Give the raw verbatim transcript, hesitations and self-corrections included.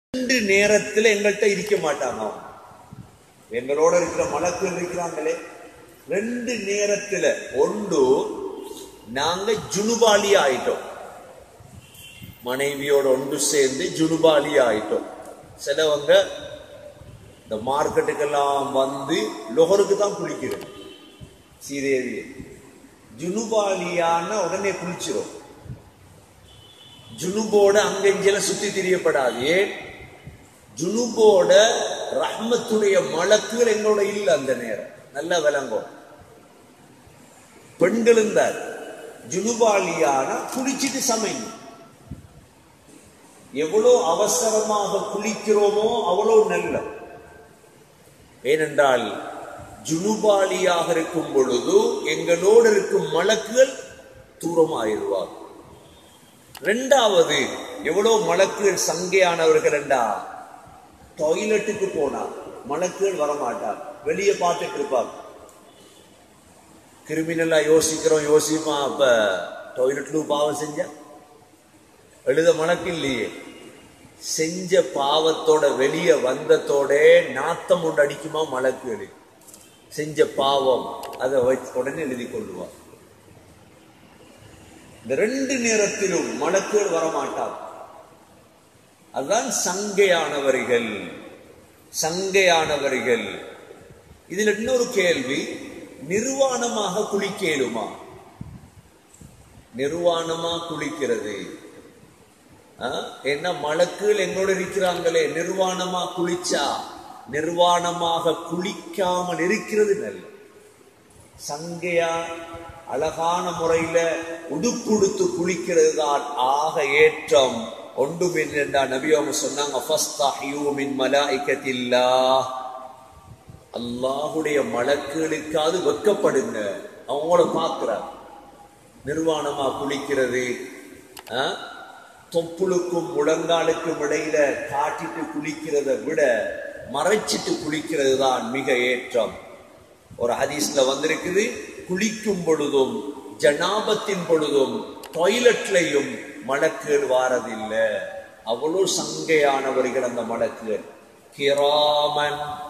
ரெண்டு நேரத்தில் எங்கள்கிட்ட இருக்க மாட்டாங்க. எங்களோட இருக்கிற மலக்குகள் இருக்கிறாங்களே, ரெண்டு நேரத்துல ஒன்று நாங்க ஜுனுபாலி ஆயிட்டோம், மனைவியோட ஒன்று சேர்ந்து ஜுனுபாலி ஆயிட்டோம். சிலவங்க இந்த மார்க்கெட்டுக்கெல்லாம் வந்து லொஹருக்கு தான் குளிக்கிறது. சீதேவி ஜுனுபாலியான உடனே குளிச்சிரும். ஜுனுபோட அங்கெஞ்சல சுத்தி திரியப்படாது. ஏன்? ஜுனுபோட ரஹ்மத்துடைய மலக்குகள் எங்களோட இல்ல. அந்த நேரம் நல்ல விளங்கும். பெண்கள் இருந்தார் ஜுனுபாலியான குளிச்சுட்டு சமைங்க. எவ்வளவு அவசரமாக குளிக்கிறோமோ அவ்வளவு நல்ல. ஏனென்றால் ஜுனுபாலியாக இருக்கும் பொழுது எங்களோடு இருக்கும் மலக்குகள் தூரமாயிருவார். ரெண்டாவது, எவ்வளவு மலக்குகள் சங்கையானவர்கள் என்றா, டாய்லெட்டுக்கு போனா மலக்குகள் வரமாட்டார், வெளியே பார்த்துட்டு இருப்பார். கிரிமினலா யோசிக்கிறோம், யோசிப்பா அப்ப டாய்லெட்ல பாவம் செஞ்ச எழுத மலக்கு இல்லையே. செஞ்ச பாவத்தோட வெளியே வந்ததோட நாத்தம் ஒன்று அடிக்குமா மலக்குகள். செஞ்ச பாவம் அதை உடனே எழுதி கொள்ளுவார். இந்த ரெண்டு நேரத்திலும் மலக்குகள் வரமாட்டார். அதுதான் சங்கையானவர்கள். சங்கையானவர்கள். இதுல இன்னொரு கேள்வி, நிர்வாணமாக குளிக்கலுமா? நிர்வாணமா குளிக்கிறது என்ன? மலக்குகள் எங்களோட இருக்கிறாங்களே, நிர்வாணமா குளிச்சா நிர்வாணமாக குளிக்காமல் இருக்கிறது நல்ல. சங்கையா அழகான முறையில உடுப்புடுத்து குளிக்கிறது தான் ஆக ஏற்றம். ஒன்றுமின் என்றா நபி அவங்க சொன்னாங்க, அல்லாஹுடைய மலக்குகளுக்காவது வெட்கப்படுங்க. அவங்கள பார்க்கிறார். நிர்வாணமா குளிக்கிறது, தொப்புளுக்கும் முழங்காலுக்கும் இடையில காட்டிட்டு குளிக்கிறத விட மறைச்சிட்டு குளிக்கிறது தான் மிக ஏற்றம். ஒரு ஹதீஸ்ல வந்திருக்குது, குளிக்கும் பொழுதும் ஜனாபத்தின் பொழுதும் டாய்லெட்லையும் மலக்குகள் வாரதில்லை. அவ்வளவு சங்கையானவர்கள் அந்த மலக்குகள். கிராமன்